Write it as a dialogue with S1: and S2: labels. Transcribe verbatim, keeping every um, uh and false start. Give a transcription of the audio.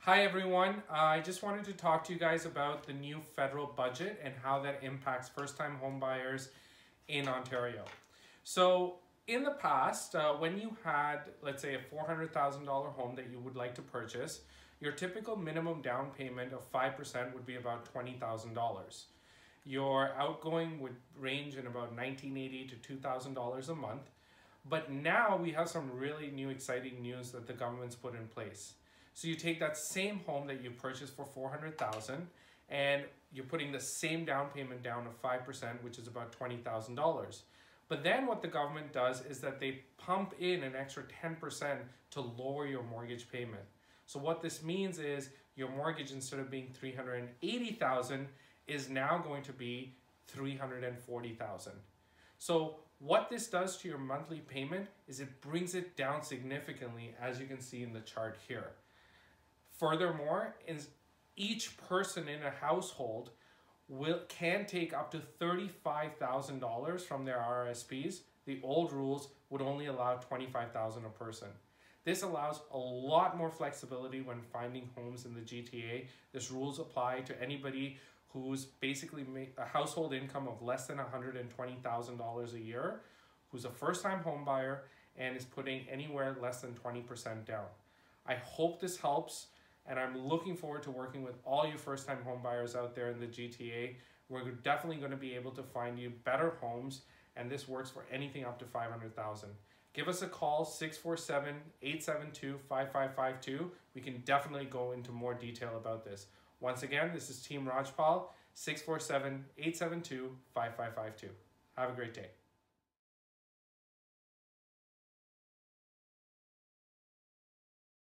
S1: Hi everyone, uh, I just wanted to talk to you guys about the new federal budget and how that impacts first-time homebuyers in Ontario. So in the past, uh, when you had, let's say, a four hundred thousand dollar home that you would like to purchase, your typical minimum down payment of five percent would be about twenty thousand dollars. Your outgoing would range in about nineteen eighty to two thousand dollars a month. But now we have some really new exciting news that the government's put in place. So you take that same home that you purchased for four hundred thousand dollars and you're putting the same down payment down of five percent, which is about twenty thousand dollars. But then what the government does is that they pump in an extra ten percent to lower your mortgage payment. So what this means is your mortgage, instead of being three hundred eighty thousand dollars, is now going to be three hundred forty thousand dollars. So what this does to your monthly payment is it brings it down significantly, as you can see in the chart here. Furthermore, is each person in a household will can take up to thirty-five thousand dollars from their R R S Ps. The old rules would only allow twenty-five thousand dollars a person. This allows a lot more flexibility when finding homes in the G T A. This rules apply to anybody who's basically make a household income of less than one hundred twenty thousand dollars a year, who's a first-time home buyer, and is putting anywhere less than twenty percent down. I hope this helps, and I'm looking forward to working with all you first-time home buyers out there in the G T A. We're definitely going to be able to find you better homes, and this works for anything up to five hundred thousand dollars. Give us a call, six four seven, eight seven two, five five five two. We can definitely go into more detail about this. Once again, this is Team Rajpal, six four seven, eight seven two, five five five two. Have a great day.